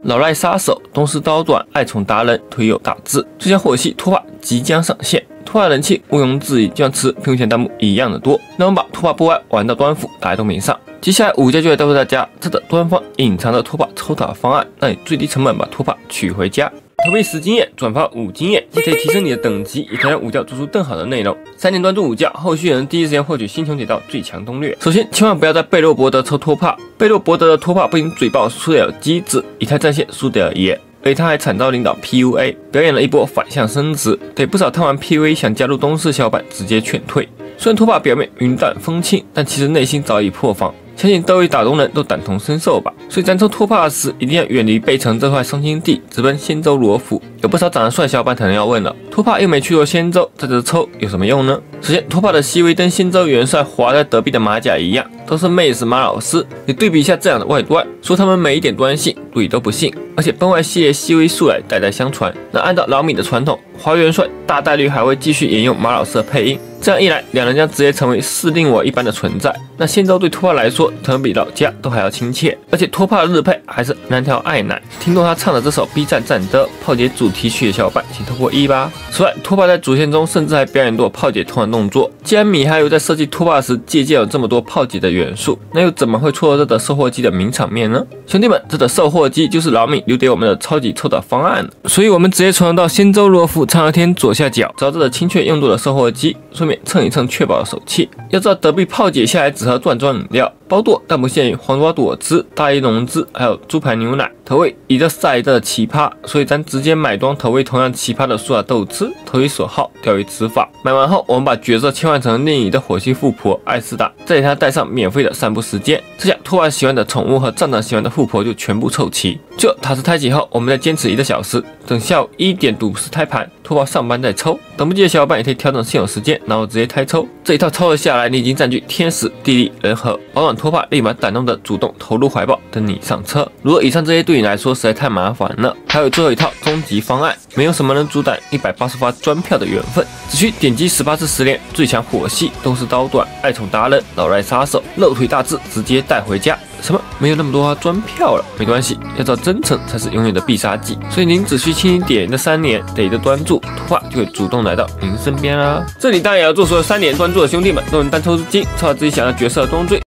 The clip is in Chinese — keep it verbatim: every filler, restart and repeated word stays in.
老赖杀手，东施刀短，爱宠达人，推有大志。最强火系拖把即将上线，拖把人气毋庸置疑，就像吃屏幕前弹幕一样的多。那我们把拖把波外玩到端辅，大家都没上。接下来五家就来告诉大家，这个端方隐藏的拖把抽塔方案，让你最低成本把拖把取回家。投币十经验，转发五经验，既可以提升你的等级，也可以让武教做出更好的内容。三年专注武教，后续能第一时间获取星穹铁道最强攻略。首先，千万不要在贝洛博德抽拖帕，贝洛博德的拖帕不仅嘴爆苏德尔机智，以太战线苏德尔爷，而且他还惨遭领导 P U A， 表演了一波反向升职，给不少贪玩 P U A 想加入东市小伙伴直接劝退。虽然拖把表面云淡风轻，但其实内心早已破防。相信各位打工人都感同身受吧，所以咱抽拖帕时一定要远离贝城这块伤心地，直奔仙州罗府。有不少长得帅小伙伴可能要问了，拖帕又没去过仙州，在这抽有什么用呢？首先，拖帕的 C V 跟仙州元帅华在德币的马甲一样，都是妹子马老师。你对比一下这样的外观，说他们没一点端性，对都不信。而且崩坏系列 C V 素来代代相传，那按照老米的传统，华元帅大概率还会继续沿用马老师的配音。这样一来，两人将直接成为势令我一般的存在。那仙州对拖帕来说，可能比老家都还要亲切。而且拖帕的日配还是南条爱乃。听过他唱的这首 B 站战歌炮姐主题曲的小伙伴，请透过一吧。此外，拖帕在主线中甚至还表演过炮姐通的动作。既然米哈游在设计拖帕时借鉴有这么多炮姐的元素，那又怎么会错过这个售货机的名场面呢？兄弟们，这个售货机就是老米留给我们的超级抽的方案，所以我们直接传到仙州罗府长乐天左下角，找这个精确用度的售货机，顺便蹭一蹭确保的手气。要知道德币炮姐下来只喝罐装饮料，包剁但不限于黄瓜果汁、大椰浓汁，还有猪排牛奶。投喂一个赛的奇葩，所以咱直接买装投喂同样奇葩的苏打豆汁，投喂所好，钓鱼执法。买完后，我们把角色切换成另一个火系富婆艾斯达，再给她带上免费的散步时间。这下拖把喜欢的宠物和站长喜欢的富婆就全部凑齐。就塔斯胎几后，我们再坚持一个小时，等下午一点赌石胎盘，拖把上班再抽。等不及的小伙伴也可以调整现有时间，然后直接胎抽。这一套抽了下来，你已经占据天时地利人和，保暖拖把立马感动的主动投入怀抱，等你上车。如果以上这些对你来说实在太麻烦了，还有最后一套终极方案，没有什么能阻挡一百八十发专票的缘分，只需点击十八次十连，最强火系都是刀短，爱宠达人，老赖杀手，肉腿大志直接带回家。什么没有那么多专票了？没关系，要知道真诚才是永远的必杀技。所以您只需轻轻点这三连，得的专注，拖把就会主动来到您身边啦。这里当然也要祝所有三连专注的兄弟们都能单抽资金，抽到自己想要角色的装缀。